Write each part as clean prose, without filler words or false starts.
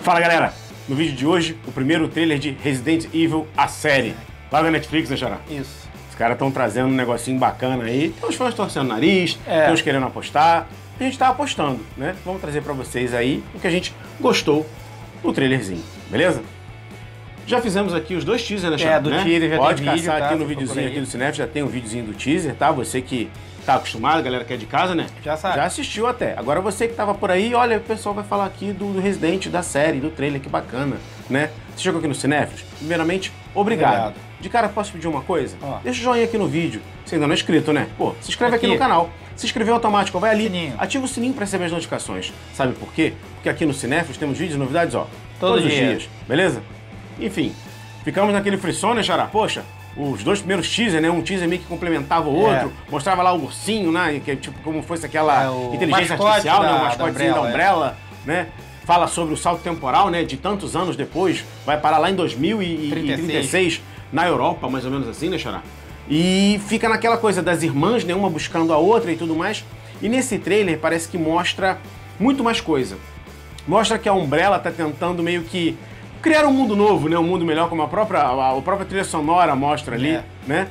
Fala galera, no vídeo de hoje, o primeiro trailer de Resident Evil, a série. Lá na Netflix, né, Xará? Isso. Os caras estão trazendo um negocinho bacana aí. Tem os fãs torcendo o nariz, tem uns querendo apostar. A gente tá apostando, né? Vamos trazer pra vocês aí o que a gente gostou do trailerzinho, beleza? Já fizemos aqui os dois teasers, né, Xará? Do teaser já pode tem vídeo, caçar tá? aqui no videozinho aqui do Cinef, já tem um videozinho do teaser, tá? Você que tá acostumado, galera que é de casa, né? Já sabe. Já assistiu até. Agora você que tava por aí, olha, o pessoal vai falar aqui do Resident, da série, do trailer, que bacana, né? Você chegou aqui no Cinefs? Primeiramente, obrigado. De cara, posso pedir uma coisa? Ó. Deixa o joinha aqui no vídeo. Você ainda não é inscrito, né? Pô, se inscreve aqui no canal. Se inscreveu automático, vai ali, Sininho. ativa o sininho para receber as notificações. Sabe por quê? Porque aqui no Cinefs temos vídeos e novidades, ó, Todo todos os dia. dias, beleza? Enfim, ficamos naquele frisson, né, Xará? Poxa, os dois primeiros teasers, né? Um teaser meio que complementava o outro, mostrava lá o ursinho, né? Que é tipo como fosse aquela inteligência mascote artificial, né? O da mascotezinho da Umbrella, né? Fala sobre o salto temporal, né? De tantos anos depois, vai parar lá em 2036 na Europa, mais ou menos assim, né, Xará? E fica naquela coisa das irmãs, né? Uma buscando a outra e tudo mais. E nesse trailer parece que mostra muito mais coisa. Mostra que a Umbrella tá tentando meio que criar um mundo novo, né? Um mundo melhor, como a própria trilha sonora mostra ali, né?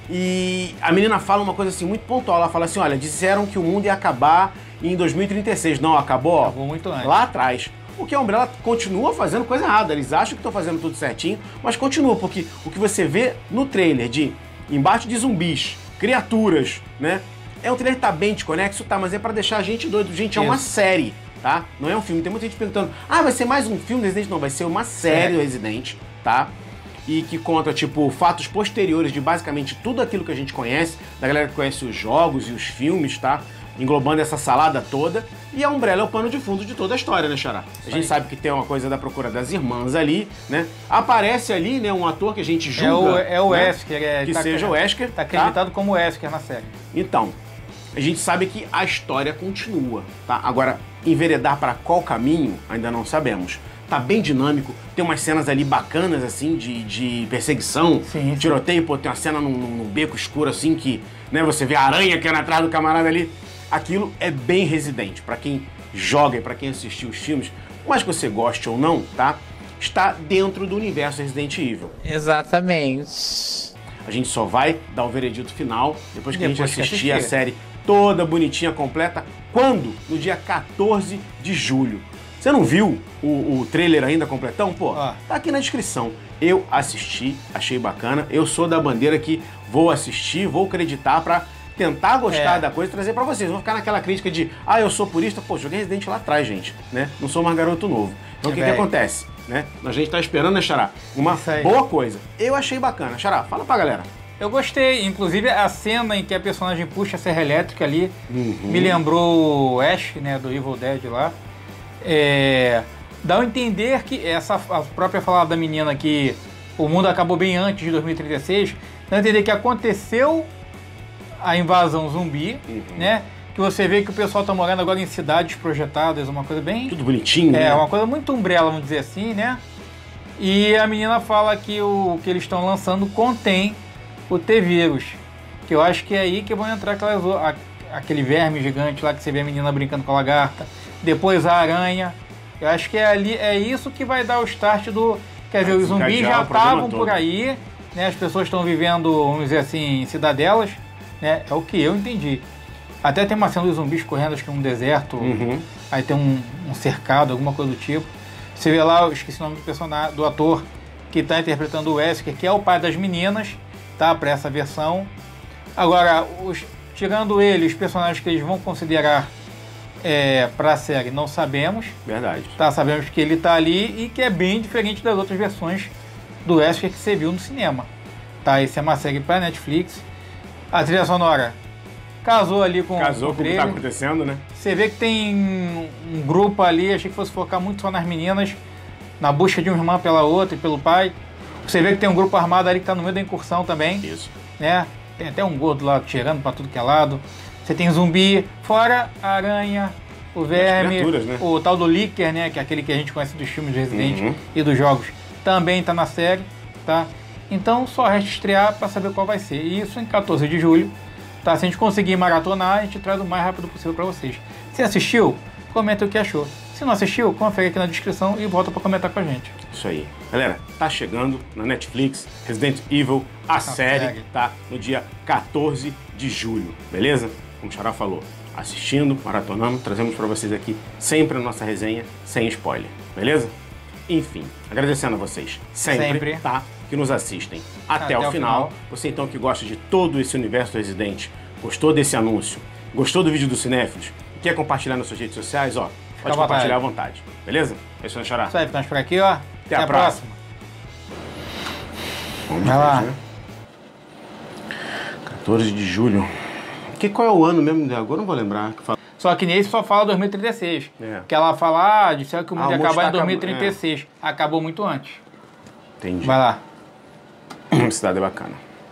E a menina fala uma coisa assim muito pontual. Ela fala assim, olha, disseram que o mundo ia acabar em 2036. Não, acabou, ó, Acabou muito antes. lá atrás. Porque a Umbrella continua fazendo coisa errada. Eles acham que estão fazendo tudo certinho, mas continua, porque o que você vê no trailer de embate de zumbis, criaturas, né? É um trailer que tá bem desconexo, tá? Mas é pra deixar a gente doido. Gente, é uma série, tá? Não é um filme. Tem muita gente perguntando, vai ser mais um filme do Resident? Não, vai ser uma série do Resident, tá? E que conta, tipo, fatos posteriores de basicamente tudo aquilo que a gente conhece, da galera que conhece os jogos e os filmes, tá? Englobando essa salada toda. E a Umbrella é o pano de fundo de toda a história, né, Xará? A gente sabe que tem uma coisa da procura das irmãs ali, né? Aparece ali, né, um ator que a gente julga... É o né? Wesker. Que seja o Wesker. Tá acreditado como Wesker na série. Então, a gente sabe que a história continua, tá? Agora, enveredar para qual caminho, ainda não sabemos. Tá bem dinâmico, tem umas cenas ali bacanas, assim, de perseguição, Sim. tiroteio, pô, tem uma cena num beco escuro, assim, que, né, você vê a aranha que é atrás do camarada ali. Aquilo é bem Resident, pra quem joga e pra quem assistiu os filmes, mas que você goste ou não, tá? Está dentro do universo Resident Evil. Exatamente. A gente só vai dar o veredito final depois que a gente assistir a série toda bonitinha, completa. Quando? No dia 14 de julho. Você não viu o trailer ainda completão? Pô, tá aqui na descrição. Eu assisti, achei bacana. Eu sou da bandeira que vou assistir, vou acreditar pra tentar gostar da coisa e trazer pra vocês. Não vou ficar naquela crítica de, eu sou purista. Pô, joguei Resident lá atrás, gente, né? Não sou mais garoto novo. Então o que acontece? Né? A gente tá esperando, né, Xará? Uma boa coisa. Eu achei bacana. Xará, fala pra galera. Eu gostei, inclusive a cena em que a personagem puxa a serra elétrica ali me lembrou o Ash, né, do Evil Dead lá. Dá a entender que a própria fala da menina que o mundo acabou bem antes de 2036, dá a entender que aconteceu a invasão zumbi, né? Que você vê que o pessoal tá morando agora em cidades projetadas, uma coisa bem... Tudo bonitinho, né? Uma coisa muito Umbrella, vamos dizer assim, né? E a menina fala que o que eles estão lançando contém o T-Vírus, que eu acho que é aí que vão entrar aquele verme gigante lá que você vê a menina brincando com a lagarta, depois a aranha. Eu acho que é isso que vai dar o start do... Quer dizer, os zumbis já estavam por aí, né? As pessoas estão vivendo, vamos dizer assim, em cidadelas, né? É o que eu entendi. Até tem uma cena dos zumbis correndo, acho que num deserto, aí tem um cercado, alguma coisa do tipo. Você vê lá, eu esqueci o nome do personagem, do ator que está interpretando o Wesker, que é o pai das meninas, tá? Para essa versão. Agora, tirando ele, os personagens que eles vão considerar para a série, não sabemos. Verdade. Tá? Sabemos que ele tá ali e que é bem diferente das outras versões do Wesker que você viu no cinema. Tá? Esse é uma série para Netflix. A trilha sonora casou ali com o que tá acontecendo, né? Você vê que tem um grupo ali, achei que fosse focar muito só nas meninas, na busca de uma irmã pela outra e pelo pai. Você vê que tem um grupo armado ali que tá no meio da incursão também. Isso. Né? Tem até um gordo lá tirando pra tudo que é lado. Você tem zumbi, fora a aranha, o verme, né? o tal do Licker, né? Que é aquele que a gente conhece dos filmes de Resident e dos jogos. Também tá na série, tá? Então só resta estrear para saber qual vai ser. E isso em 14 de julho. Tá? Se a gente conseguir maratonar, a gente traz o mais rápido possível para vocês. Se assistiu, comenta o que achou. Se não assistiu, confere aqui na descrição e volta para comentar com a gente. Isso aí. Galera, tá chegando na Netflix Resident Evil, a série, tá? No dia 14 de julho, beleza? Como o Xará falou, assistindo, maratonando, trazemos para vocês aqui sempre a nossa resenha, sem spoiler, beleza? Enfim, agradecendo a vocês sempre. Tá? Que nos assistem até o final. Você então que gosta de todo esse universo do Resident, gostou desse anúncio, gostou do vídeo do Cinéfilos, quer compartilhar nas suas redes sociais, ó, pode compartilhar à vontade, beleza? É isso, né, Xará? Isso aí, ficamos por aqui, ó. Até a próxima. Vai lá. 14 de julho. Qual é o ano mesmo? Agora não vou lembrar. Só que nesse só fala 2036. Que ela fala, disseram que o mundo ia acabar em 2036. Acabou muito antes. Entendi. Vai lá. Cidade é bacana.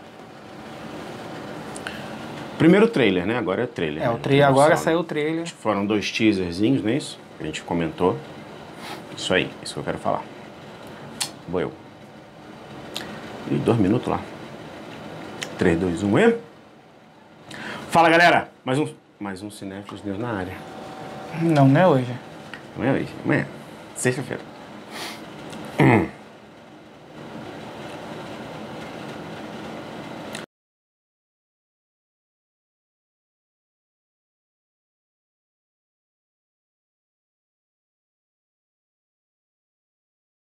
Primeiro trailer, né? Agora é trailer. O trailer agora saiu o trailer. Foram 2 teaserzinhos, não é isso? Que a gente comentou. Isso aí, isso que eu quero falar. Vou eu. E 2 minutos lá. 3, 2, 1 e... Fala, galera! Mais um Cinéfilos News na área. Não é hoje. Não é hoje. Amanhã. Sexta-feira.